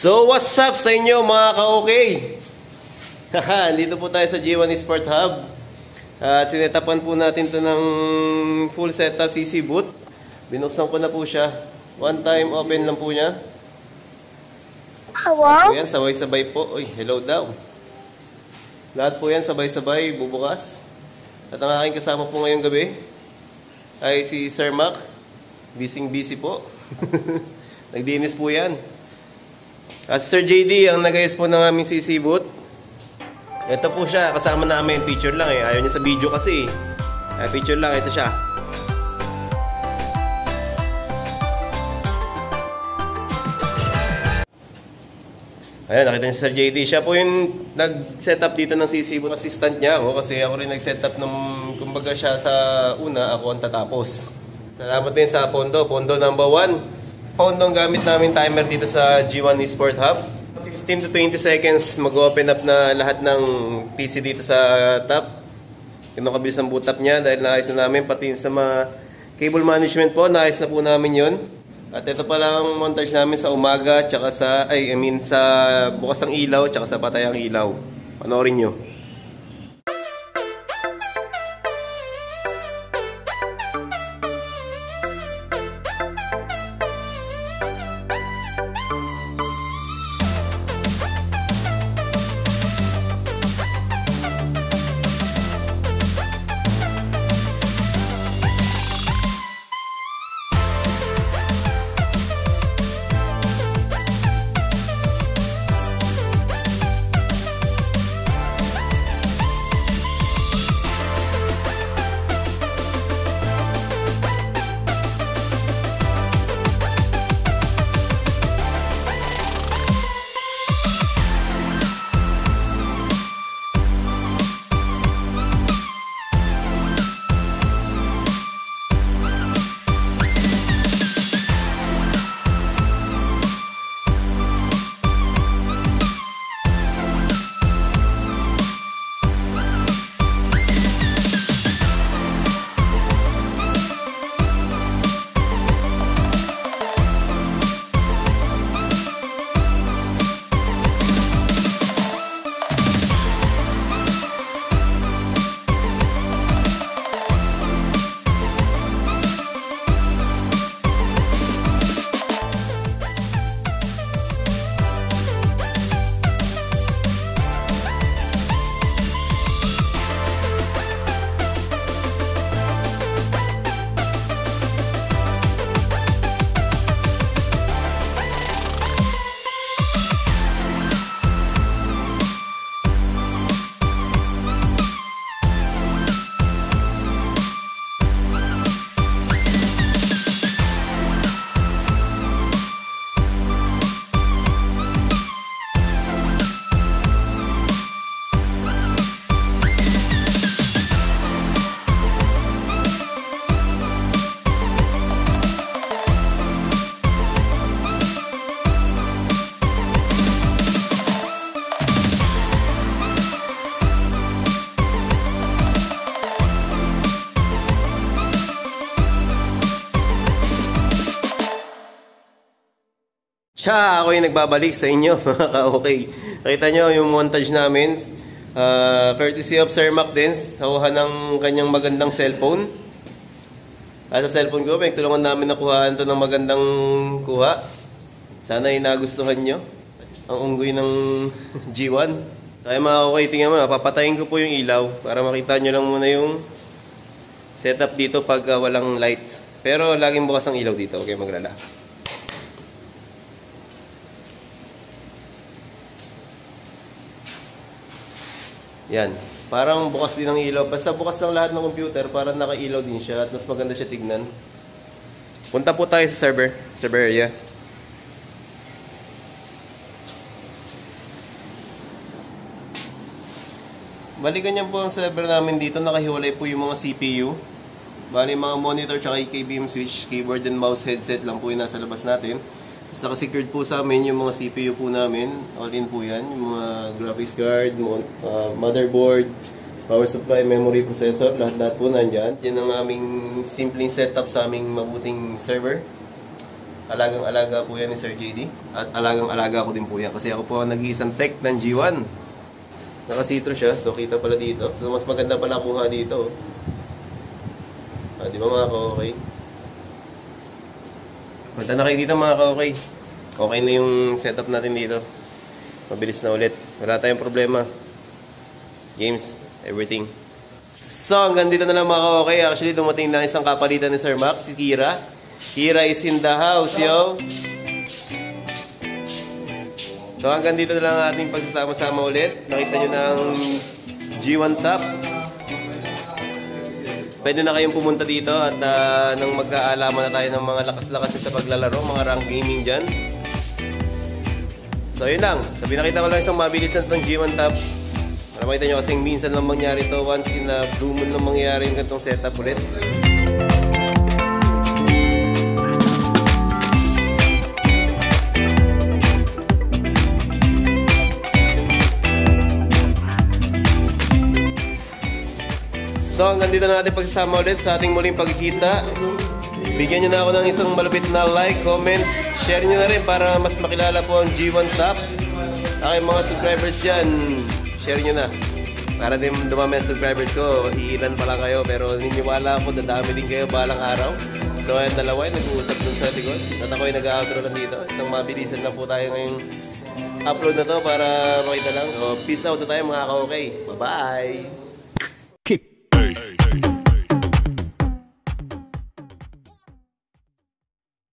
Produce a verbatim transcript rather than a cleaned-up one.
So what's up sa inyo mga ka-okay? Dito po tayo sa G one Esports Hub. At sinetapan po natin to ng full setup C C boot. Binuksan ko na po siya. One time open lang po niya. Hello? Ayan, sabay-sabay po. Uy, hello daw. Lahat po yan sabay-sabay bubukas. At ang aking kasama po ngayong gabi ay si Sir Mac. Busy-busy po. Nagdinis po yan. At Sir J D ang nag-ayos po ng aming C C boot. Ito po siya, kasama namin. Picture lang eh. Ayaw niya sa video kasi eh. Ay, picture lang, ito siya. Ayan, nakita niyo si Sir J D. Siya po yung nag-setup dito ng C C boot. Assistant niya ako kasi ako rin nag-setup nung, kumbaga siya sa una, ako ang tatapos. Salamat din sa Pondo. Pondo number one. Pondo ang gamit namin timer dito sa G one Esports Hub. fifteen to twenty seconds mag-open up na lahat ng P C dito sa top. Yung kabilis ang boot up niya dahil naayos na namin. Pati sa mga cable management po, naayos na po namin yun. At ito pa lang montage namin sa umaga, tsaka sa, ay, I mean sa bukas ng ilaw, tsaka sa patay ang ilaw. Panoorin nyo. Siya, ako yung nagbabalik sa inyo, mga ka-okay. Nakita nyo yung montage namin. Uh, courtesy of Sir Mac din, sa kuha ng kanyang magandang cellphone. At sa cellphone ko, pinagtulungan namin na kuhaan ito ng magandang kuha. Sana ay nagustuhan nyo. Ang unggoy ng G one. So ay mga ka-okay, tingnan mo, papatayin ko po yung ilaw para makita nyo lang muna yung setup dito pag uh, walang light. Pero laging bukas ang ilaw dito, okay maglala. Yan. Parang bukas din ang ilaw. Basta bukas ng lahat ng computer, parang naka-ilaw din siya at mas maganda siya tignan. Punta po tayo sa server. Server area. Bali ganyan po ang server namin dito. Nakahiwalay po yung mga C P U. Bali mga monitor tsaka K B M switch, keyboard and mouse headset lang po yung nasa labas natin. Tapos naka-secured po sa amin yung mga C P U po namin. All in po yan. Yung mga graphics card, uh, motherboard, power supply, memory processor, lahat-lahat po nandyan. Yan ang aming simpleng setup sa aming mabuting server. Alagang-alaga po yan ni Sir J D. At alagang-alaga ko din po yan. Kasi ako po ang nag-iisang tech ng G one. Nakasitro siya. So, kita pala dito. So, mas maganda pala kuha dito. Ah, di ba mga ka-okay? Punta na kayo dito mga ka-okay. Okay na yung setup natin dito. Mabilis na ulit. Wala tayong problema. Games, everything. So, hanggang dito na lang mga ka-okay. Actually, dumating na isang kapalitan ni Sir Max, si Kira. Kira is in the house, yo! So, hanggang dito na lang ang ating pagsasama-sama ulit. Nakita nyo ng G one Top. Pwede na kayong pumunta dito at uh, nang magkaalaman na tayo ng mga lakas-lakas sa paglalaro, mga rank gaming dyan. So, yun lang. So, pinakita ko lang isang mabilisan itong G one Top. Para makita nyo kasing minsan lang mangyari ito. Once in a blue moon lang mangyari yung ganitong setup ulit. So, hanggang dito na natin pagsasama ulit sa ating muling pagkikita. Bigyan nyo na ako ng isang malupit na like, comment, share nyo na rin para mas makilala po ang G one Top. Aking mga subscribers dyan, share nyo na. Para din dumami ang subscribers ko, iilan pa lang kayo. Pero niniwala ako, dadami din kayo balang araw. So, ayun, dalawa yung nag-uusap dun sa likod. At ako yung nag-outro lang dito. Isang mabilisan lang po tayo ngayong upload na to para makita lang. So, peace out na tayo mga ka-okay. Bye-bye!